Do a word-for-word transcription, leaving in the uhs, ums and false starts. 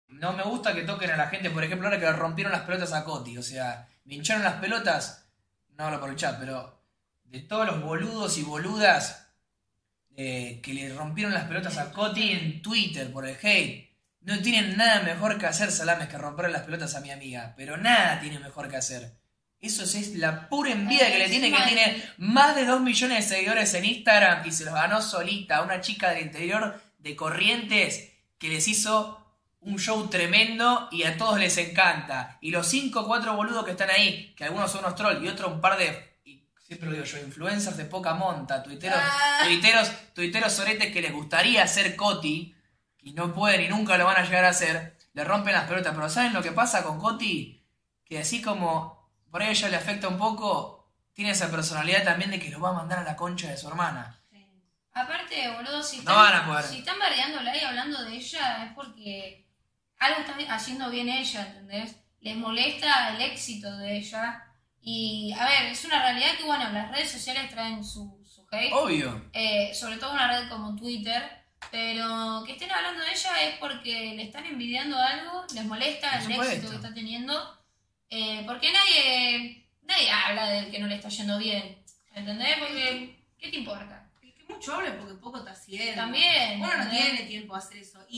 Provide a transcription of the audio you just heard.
no me gusta que toquen a la gente, por ejemplo, ahora que le rompieron las pelotas a Coti, o sea, me hincharon las pelotas, no hablo por el chat, pero de todos los boludos y boludas eh, que le rompieron las pelotas a Coti en Twitter por el hate, no tienen nada mejor que hacer, Salames, que romper las pelotas a mi amiga, pero nada tiene mejor que hacer. Eso sí es la pura envidia que le tiene, que tiene más de dos millones de seguidores en Instagram y se los ganó solita a una chica del interior de Corrientes que les hizo un show tremendo y a todos les encanta. Y los cinco o cuatro boludos que están ahí, que algunos son unos trolls y otros un par de, y siempre lo digo yo, influencers de poca monta, tuiteros, Ah. tuiteros, tuiteros soretes que les gustaría ser Coti y no pueden y nunca lo van a llegar a hacer, le rompen las pelotas. Pero ¿saben lo que pasa con Coti? Que así como por ahí a ella le afecta un poco, tiene esa personalidad también de que lo va a mandar a la concha de su hermana. Sí. Aparte, boludo, si No están, van a poder. si están bardeándola y hablando de ella es porque algo está haciendo bien ella, ¿entendés? Les molesta el éxito de ella. Y, a ver, es una realidad que, bueno, las redes sociales traen su, su hate. Obvio. Eh, sobre todo una red como Twitter. Pero que estén hablando de ella es porque le están envidiando algo, les molesta Por el supuesto. éxito que está teniendo. Eh, porque nadie nadie habla del que no le está yendo bien. ¿Entendés? Porque, ¿qué te importa? El que mucho habla porque poco está haciendo. También, Uno no ¿entendés? tiene tiempo a hacer eso. Y